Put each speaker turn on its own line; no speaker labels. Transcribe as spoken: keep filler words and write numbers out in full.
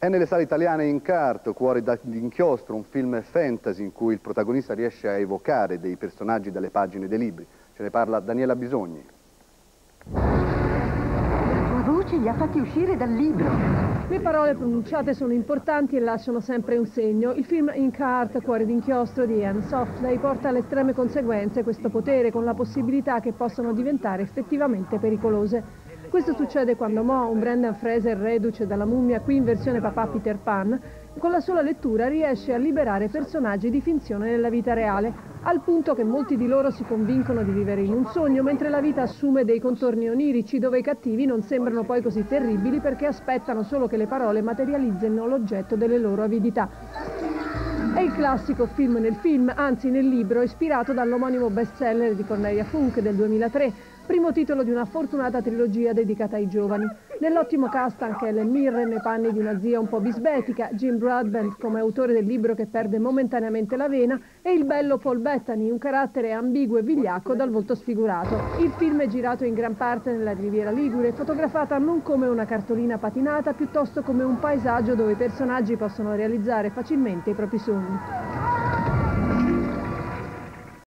È nelle sale italiane Incarto, Cuore d'inchiostro, un film fantasy in cui il protagonista riesce a evocare dei personaggi dalle pagine dei libri. Ce ne parla Daniela Bisogni.
La tua voce li ha fatti uscire dal libro.
Le parole pronunciate sono importanti e lasciano sempre un segno. Il film Incarto, Cuore d'inchiostro di Anne Softley porta alle estreme conseguenze questo potere, con la possibilità che possano diventare effettivamente pericolose. Questo succede quando Mo, un Brendan Fraser reduce dalla mummia, qui in versione papà Peter Pan, con la sola lettura riesce a liberare personaggi di finzione nella vita reale, al punto che molti di loro si convincono di vivere in un sogno, mentre la vita assume dei contorni onirici dove i cattivi non sembrano poi così terribili perché aspettano solo che le parole materializzino l'oggetto delle loro avidità. È il classico film nel film, anzi nel libro, ispirato dall'omonimo bestseller di Cornelia Funk del duemilatré, primo titolo di una fortunata trilogia dedicata ai giovani. Nell'ottimo cast anche Helen Mirren nei panni di una zia un po' bisbetica, Jim Broadbent come autore del libro che perde momentaneamente la vena e il bello Paul Bettany, un carattere ambiguo e vigliacco dal volto sfigurato. Il film è girato in gran parte nella Riviera Ligure, fotografata non come una cartolina patinata, piuttosto come un paesaggio dove i personaggi possono realizzare facilmente i propri sogni.